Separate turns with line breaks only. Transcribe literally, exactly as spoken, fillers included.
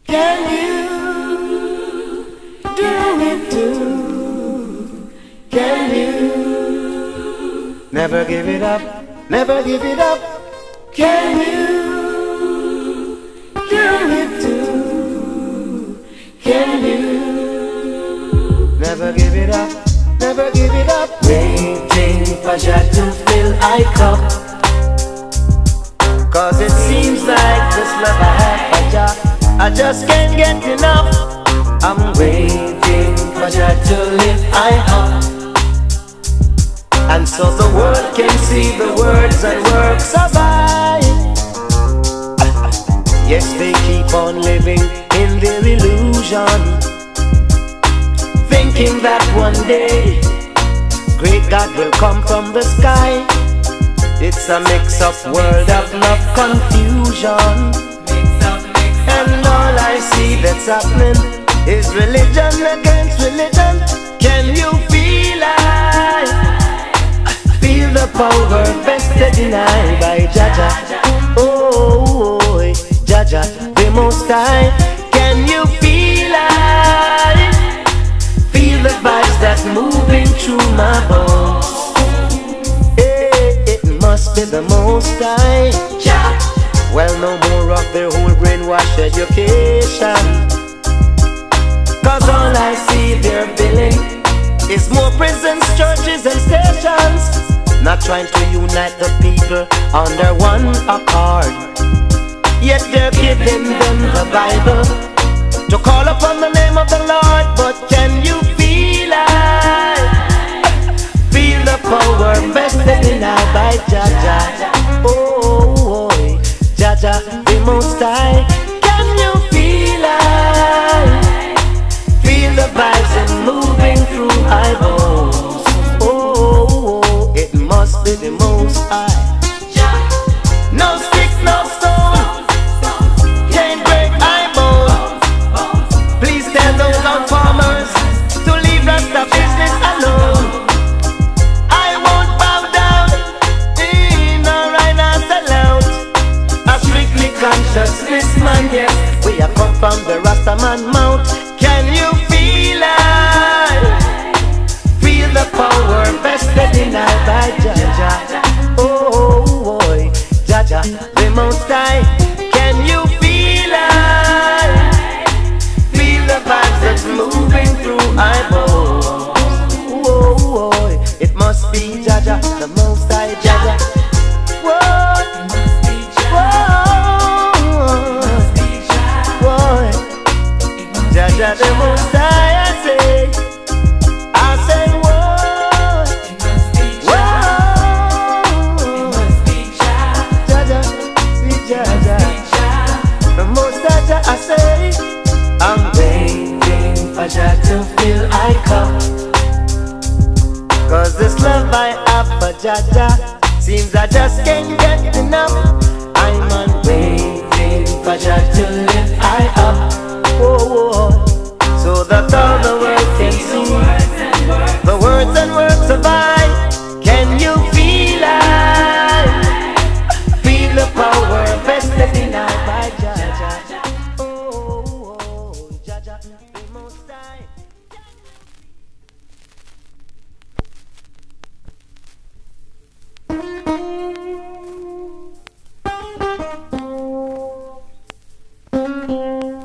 Can you do it too? Can you never give it up, never give it up? Can you do it too? Can you never give it up, never give it up? Waiting for Jah to fill I cup, 'cause it seems like this love I have for Jah, I just can't get enough. I'm waiting for Jah to lift I up, and so the world can see the words and works of I. Yes, they keep on living in their illusion, thinking that one day great God will come from the sky. It's a mix-up world of love confusion, and all I see that's happening is religion against religion. Can you feel I? Feel the power vested in I by Jah Jah. Oh, oh, Jah Jah, the Most High. Can you feel I? Feel the vibes that's moving through my bones. Hey, it must be the Most High. Jah. Well, no more of their whole brainwash education, 'cause all I see they're building is more prisons, churches and stations, not trying to unite the people under one accord. Yet they're giving them the Bible to call upon the name of the Lord. But can you feel I? Feel the power vested in I by Jah Jah. Oh, oh, oh, Jah Jah, the Most High. Can you feel I? Feel the vibes and moving through my bones. Oh, oh, oh, it must be the Most High. No stick, no stone can't break my bones. Please tell those on farmers to leave Rasta business alone. I won't bow down, in a right and sell out. A strictly consciousness man, yes, we have come from the Rasta man mount. Can you feel I? Feel the power vested in I by Jah Jah. Oh, boy, Jah Jah, the Most High. Can you feel I? Feel the vibes that's moving through my bones. Oh, boy, it must be Jah Jah, the Most High, Jah Jah. Whoa, whoa, boy, Jah Jah, the Most High, I say, I say, whoa, whoa, Jah Jah, be Jah Jah, the Most High, Jah, I say, I'm waiting for Jah to fill I cup, 'cause this love I have for Jah Jah seems I just can't get enough. I'm on waiting for Jah to lift I up, oh, oh, so that all the world can see the words and works of I. Can you feel I? Feel the power vested in I by Jah Jah. Oh, oh, Jah Jah, the Most High. Thank you.